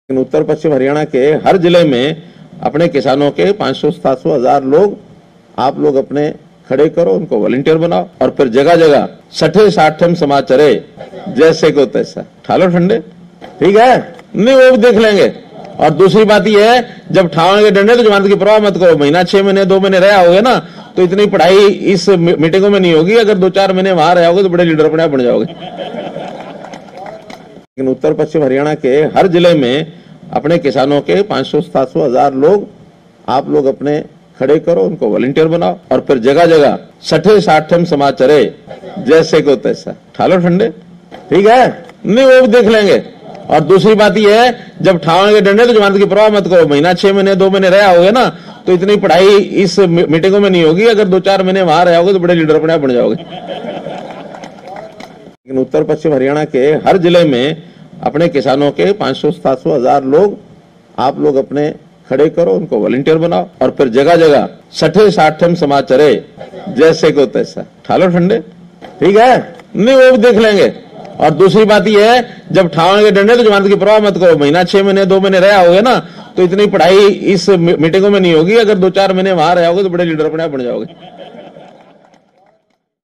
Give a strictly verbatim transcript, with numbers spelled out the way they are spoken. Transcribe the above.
लेकिन उत्तर पश्चिम हरियाणा के हर जिले में अपने किसानों के पाँच सौ सात सौ हजार लोग आप लोग अपने खड़े करो, उनको वॉलंटियर बनाओ और फिर जगह जगह सठे साठम समाचारे जैसे को तैसा ठालो ठंडे। ठीक है, नहीं वो भी देख लेंगे। और दूसरी बात यह है, जब ठाओगे डंडे तो जमानत की परवाह मत करो। महीना छह महीने दो महीने रहा होगे ना तो इतनी पढ़ाई इस मीटिंगों में नहीं होगी। अगर दो चार महीने वहां रहे होगे तो बड़े लीडर अपने आप बन जाओगे। लेकिन उत्तर पश्चिम हरियाणा के हर जिले में अपने किसानों के पाँच सौ सात सौ हजार लोग आप लोग अपने खड़े करो, उनको वॉलंटियर बनाओ और फिर जगह जगह सठे साठम समाचारे जैसे को तैसा ठालो ठंडे। ठीक है, नहीं वो भी देख लेंगे। और दूसरी बात यह है, जब ठाओगे डंडे तो जमानत की परवाह मत करो। महीना छह महीने दो महीने रहा होगे ना तो इतनी पढ़ाई इस मीटिंगों में नहीं होगी। अगर दो चार महीने वहां रहे होगे तो बड़े लीडर अपने आप बन जाओगे। लेकिन उत्तर पश्चिम हरियाणा के हर जिले में अपने किसानों के पाँच सौ सात सौ हजार लोग आप लोग अपने खड़े करो, उनको वॉलंटियर बनाओ और फिर जगह जगह सठे साठम समाचारे जैसे को तैसा ठालो ठंडे। ठीक है, नहीं वो भी देख लेंगे। और दूसरी बात यह है, जब ठाओगे डंडे तो जमानत की परवाह मत करो। महीना छह महीने दो महीने रहा होगे ना तो इतनी पढ़ाई इस मीटिंगों में नहीं होगी। अगर दो चार महीने वहां रहे होगे तो बड़े लीडर अपने आप बन जाओगे।